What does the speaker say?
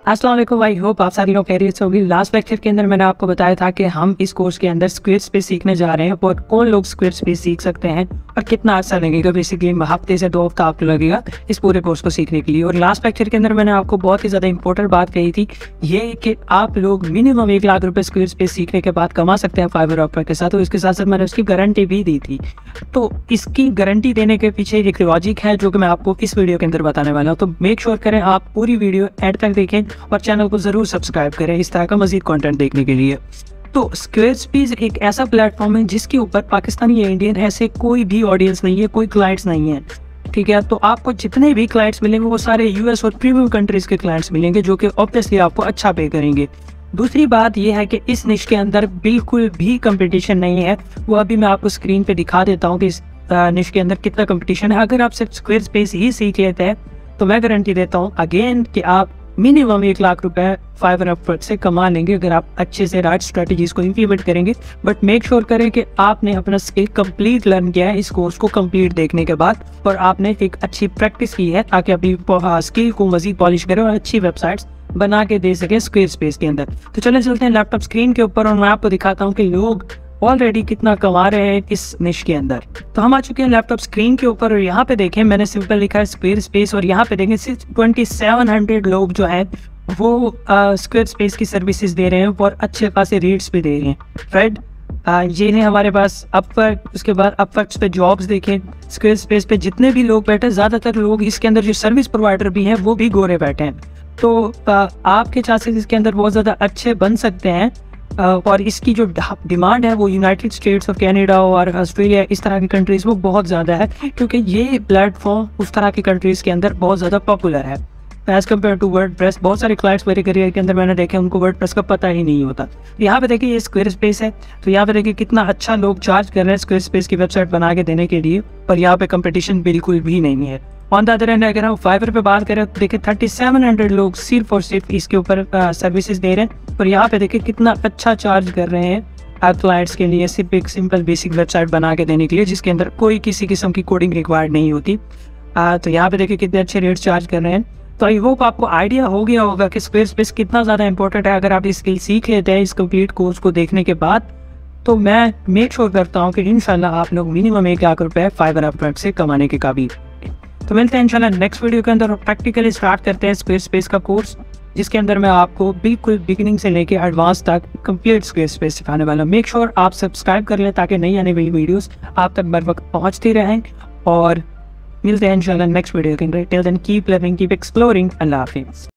अस्सलाम वालेकुम, I hope आप सारी लोग खैरियत से होगी। लास्ट लेक्चर के अंदर मैंने आपको बताया था कि हम इस कोर्स के अंदर स्क्विड्स सीखने जा रहे हैं और कौन लोग स्क्विड्स सीख सकते हैं और कितना अर्सा लगेगा। बेसिकली हफ्ते से 2 हफ्ता आपको लगेगा इस पूरे कोर्स को सीखने के लिए। और लास्ट लेक्चर के अंदर मैंने आपको बहुत ही ज़्यादा इंपॉर्टेंट बात कही थी, ये कि आप लोग मिनिमम 1 लाख रुपये स्क्विड्स सीखने के बाद कमा सकते हैं फाइबर ऑप्टिक के साथ। और इसके साथ साथ मैंने उसकी गारंटी भी दी थी। तो इसकी गारंटी देने के पीछे एक लॉजिक है जो कि मैं आपको इस वीडियो के अंदर बताने वाला हूँ। तो मेक श्योर करें आप पूरी वीडियो एंड तक देखें और चैनल को जरूर सब्सक्राइब करें इस तरह का मजीद कंटेंट देखने के लिए। तो स्क्विड्स एक ऐसा प्लेटफॉर्म है जिसके ऊपर पाकिस्तानी या इंडियन ऐसे कोई भी ऑडियंस नहीं है, कोई क्लाइंट्स नहीं है, ठीक है। तो आपको जितने भी क्लाइंट्स मिलेंगे वो सारे यूएस और प्रीमियम कंट्रीज के क्लाइंट्स मिलेंगे जो कि ऑब्वियसली आपको अच्छा पे करेंगे। दूसरी बात यह है कि इस निश के अंदर बिल्कुल भी कंपटीशन नहीं है। वो अभी मैं आपको स्क्रीन पे दिखा देता हूँ कि इस निश के अंदर कितना कंपटीशन है। अगर आप सिर्फ स्क्विड्स ही सीख लेते हैं तो मैं गारंटी देता हूँ अगेन कि आप मिनिमम 1 लाख रुपए फाइबर ऑप्टिक से कमा लेंगे अगर आप अच्छे से राइट स्ट्रेटजीज को इम्प्लीमेंट करेंगे। बट मेक श्योर करें कि आपने अपना स्किल कंप्लीट लर्न किया है इस कोर्स को कंप्लीट देखने के बाद, और आपने एक अच्छी प्रैक्टिस की है ताकि अपनी स्किल को मजीद पॉलिश करें और अच्छी वेबसाइट्स बना के दे सके स्क्विड्स के अंदर। तो चले चलते हैं लैपटॉप स्क्रीन के ऊपर और मैं आपको दिखाता हूँ कि लोग ऑलरेडी कितना कमा रहे हैं इस निश के अंदर। तो हम आ चुके हैं लैपटॉप स्क्रीन के ऊपर और यहाँ पे देखें मैंने सिंपल लिखा है स्क्विड्स और यहाँ पे देखें सिर्फ 2700 लोग जो हैं वो स्क्विड्स की सर्विसेज दे रहे हैं और अच्छे खासे रेट्स पे दे रहे हैं, राइट। ये है हमारे पास अपवर्क। उसके बाद अपवर्क पे जॉब्स देखें, स्क्विड्स पे जितने भी लोग बैठे, ज़्यादातर लोग इसके अंदर जो सर्विस प्रोवाइडर भी हैं वो भी गोरे बैठे हैं। तो आपके चांसेस इसके अंदर बहुत ज़्यादा अच्छे बन सकते हैं। और इसकी जो डिमांड है वो यूनाइटेड स्टेट्स और कनाडा और ऑस्ट्रेलिया इस तरह की कंट्रीज़ वो बहुत ज़्यादा है, क्योंकि ये प्लेटफॉर्म उस तरह की कंट्रीज़ के अंदर बहुत ज़्यादा पॉपुलर है एज़ कम्पेयर टू वर्डप्रेस। बहुत सारे क्लाइंट्स मेरे करियर के अंदर मैंने देखे उनको वर्डप्रेस का पता ही नहीं होता। यहाँ पे देखिए ये स्क्विड्स है, तो यहाँ पे देखिए कितना अच्छा लोग चार्ज कर रहे हैं स्क्विड्स की वेबसाइट बना के देने के लिए, पर यहाँ पे कंपटीशन बिल्कुल भी नहीं है। ऑन द अदर एंड अगर हम फाइबर पे बात करें तो देखिए 3700 लोग सिर्फ और सिर्फ इसके ऊपर सर्विसेज दे रहे हैं, और यहाँ पे देखिए कितना अच्छा चार्ज कर रहे हैं क्लाइंट्स के लिए सिर्फ एक सिंपल बेसिक वेबसाइट बना के देने के लिए जिसके अंदर कोई किसी किस्म की कोडिंग रिक्वायर्ड नहीं होती। तो यहाँ पे देखिए कितने अच्छे रेट्स चार्ज कर रहे हैं। तो आई होप आपको आइडिया हो गया होगा कि स्क्विड्स कितना ज़्यादा इंपॉर्टेंट है। अगर आप इस स्किल सीख लेते हैं इस कंप्लीट कोर्स को देखने के बाद, तो मैं मेक श्योर करता हूँ कि इंशाल्लाह आप लोग मिनिमम 1 लाख रुपए फाइबर ऑप्टिक से कमाने के काबिल। तो मिलते हैं इंशाल्लाह नेक्स्ट वीडियो के अंदर और प्रैक्टिकली स्टार्ट करते हैं स्क्विड्स का कोर्स, जिसके अंदर मैं आपको बिल्कुल बिगिनिंग से लेके एडवांस तक कंप्लीट स्क्विड्स सिखाने वाला। मेक श्योर आप सब्सक्राइब कर लें ताकि नई आने वाली वीडियोस आप तक बर वक्त पहुंचती रहें। और मिलते हैं इंशाल्लाह नेक्स्ट वीडियो के अंदर। Till then keep learning, keep exploring. अल्लाह हाफिज़।